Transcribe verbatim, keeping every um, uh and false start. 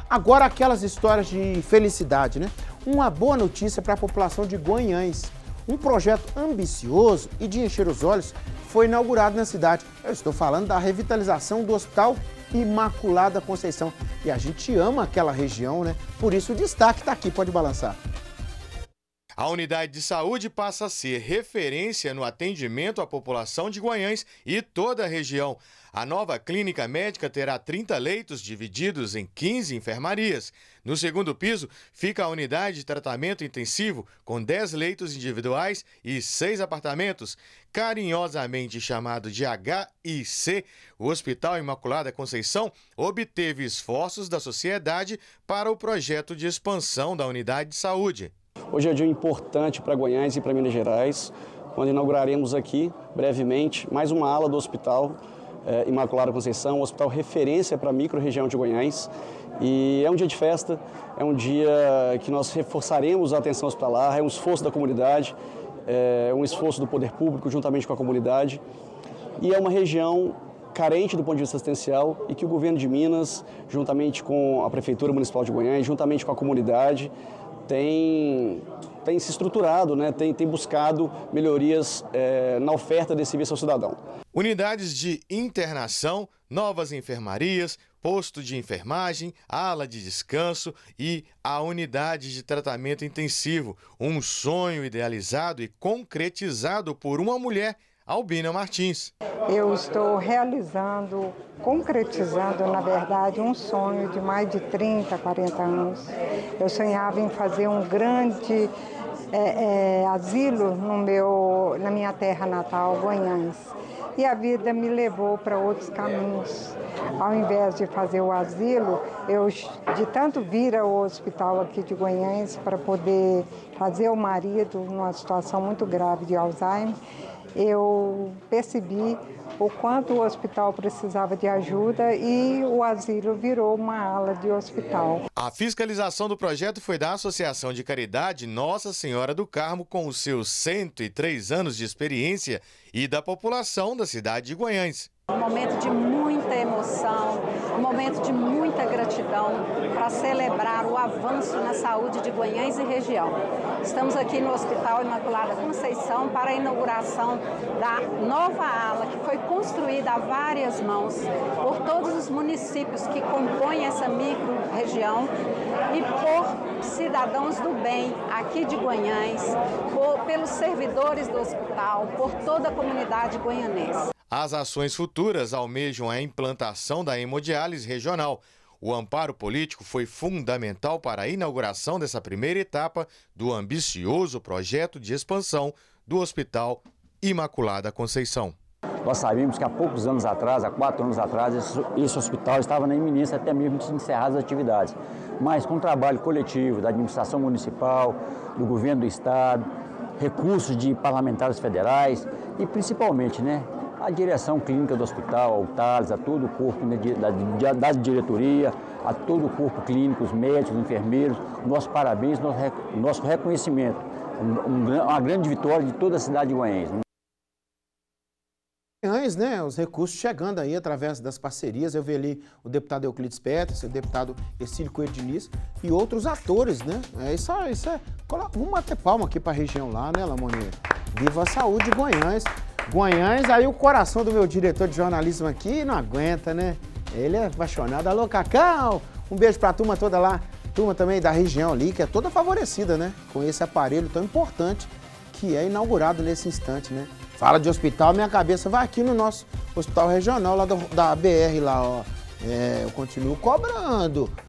Agora aquelas histórias de felicidade, né? Uma boa notícia para a população de Guanhães. Um projeto ambicioso e de encher os olhos foi inaugurado na cidade. Eu estou falando da revitalização do Hospital Imaculada Conceição. E a gente ama aquela região, né? Por isso o destaque está aqui, pode balançar. A unidade de saúde passa a ser referência no atendimento à população de Guanhães e toda a região. A nova clínica médica terá trinta leitos divididos em quinze enfermarias. No segundo piso fica a unidade de tratamento intensivo com dez leitos individuais e seis apartamentos. Carinhosamente chamado de H I C, o Hospital Imaculada Conceição obteve esforços da sociedade para o projeto de expansão da unidade de saúde. Hoje é um dia importante para Guanhães e para Minas Gerais, quando inauguraremos aqui, brevemente, mais uma ala do Hospital é, Imaculada Conceição, um hospital referência para a micro-região de Guanhães. E é um dia de festa, é um dia que nós reforçaremos a atenção hospitalar, é um esforço da comunidade, é um esforço do poder público juntamente com a comunidade. E é uma região carente do ponto de vista assistencial e que o governo de Minas, juntamente com a Prefeitura Municipal de Guanhães, juntamente com a comunidade, tem, tem se estruturado, né? tem, tem buscado melhorias é, na oferta desse serviço ao cidadão. Unidades de internação, novas enfermarias, posto de enfermagem, ala de descanso e a unidade de tratamento intensivo. Um sonho idealizado e concretizado por uma mulher, Albina Martins. Eu estou realizando, concretizando, na verdade, um sonho de mais de trinta, quarenta anos. Eu sonhava em fazer um grande é, é, asilo no meu, na minha terra natal, Guanhães. E a vida me levou para outros caminhos. Ao invés de fazer o asilo, eu, de tanto vir ao hospital aqui de Guanhães para poder fazer o marido numa situação muito grave de Alzheimer, eu percebi o quanto o hospital precisava de ajuda e o asilo virou uma ala de hospital. A fiscalização do projeto foi da Associação de Caridade Nossa Senhora do Carmo, com os seus cento e três anos de experiência, e da população da cidade de Guanhães. Um momento de muita emoção, um momento de muita gratidão para celebrar o avanço na saúde de Guanhães e região. Estamos aqui no Hospital Imaculada Conceição para a inauguração da nova ala que foi construída a várias mãos por todos os municípios que compõem essa micro-região e por cidadãos do bem aqui de Guanhães, por, pelos servidores do hospital, por toda a comunidade guanhanense. As ações futuras almejam a implantação da hemodiálise regional. O amparo político foi fundamental para a inauguração dessa primeira etapa do ambicioso projeto de expansão do Hospital Imaculada Conceição. Nós sabíamos que há poucos anos atrás, há quatro anos atrás, esse, esse hospital estava na iminência até mesmo de encerrar as atividades. Mas com o trabalho coletivo da administração municipal, do governo do estado, recursos de parlamentares federais e principalmente, né, a direção clínica do hospital, ao Thales, a todo o corpo da, da diretoria, a todo o corpo clínico, os médicos, os enfermeiros, nosso parabéns, nosso, nosso reconhecimento. Um, um, uma grande vitória de toda a cidade de Guanhães. Guanhães, né? Os recursos chegando aí através das parcerias. Eu vi ali o deputado Euclides Peters, o deputado Ercílio Coelho Diniz e outros atores, né? É isso, isso é. Vamos bater palma aqui para a região lá, né, Lamoninha? Viva a saúde, Guanhães. Guanhães, aí o coração do meu diretor de jornalismo aqui não aguenta, né? Ele é apaixonado. Alô, Cacau! Um beijo pra turma toda lá, turma também da região ali, que é toda favorecida, né? Com esse aparelho tão importante que é inaugurado nesse instante, né? Fala de hospital, minha cabeça vai aqui no nosso hospital regional, lá do, da B R, lá, ó. É, eu continuo cobrando.